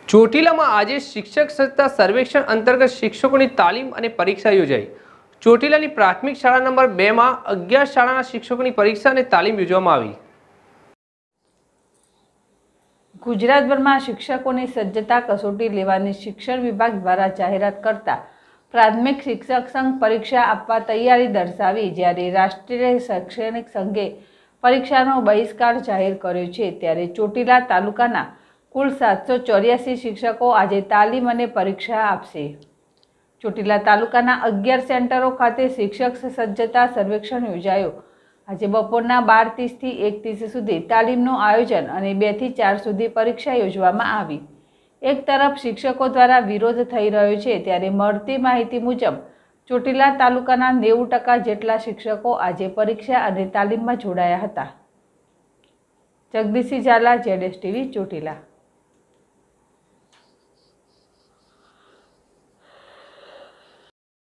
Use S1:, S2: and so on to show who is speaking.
S1: ચોટીલામાં આજે શિક્ષક સત્તા સર્વેક્ષણ અંતર્ગત શિક્ષકોની તાલીમ અને પરીક્ષા યોજાઈ। ચોટીલાની પ્રાથમિક શાળા નંબર 2 માં 11 શાળાના શિક્ષકોની પરીક્ષા અને તાલીમ યોજવામાં આવી।
S2: ગુજરાતભરમાં શિક્ષકોની સજ્જતા કસોટી લેવાની શિક્ષણ વિભાગ દ્વારા જાહેરાત કરતા પ્રાથમિક શિક્ષક સંઘ પરીક્ષા આપવા તૈયારી દર્શાવી, જ્યારે રાષ્ટ્રીય શૈક્ષણિક સંઘે પરીક્ષાનો બહિષ્કાર જાહેર કર્યો છે, ત્યારે ચોટીલા તાલુકાના કુલ 784 શિક્ષકો આજે તાલીમ અને પરીક્ષા આપશે। ચોટીલા તાલુકાના 11 સેન્ટરો ખાતે શિક્ષક સજ્જતા સર્વેક્ષણ યોજાયો। આજે બપોરના 12:30 થી 1:30 સુધી તાલીમનું આયોજન અને 2 થી 4 સુધી પરીક્ષા યોજવામાં આવી। એક તરફ શિક્ષકો દ્વારા વિરોધ થઈ રહ્યો છે, ત્યારે મળતી માહિતી મુજબ ચોટીલા તાલુકાના 90% જેટલા શિક્ષકો આજે પરીક્ષા અને તાલીમમાં જોડાયા હતા। જગદીશસિંહ ઝાલા, ZSTV, ચોટીલા।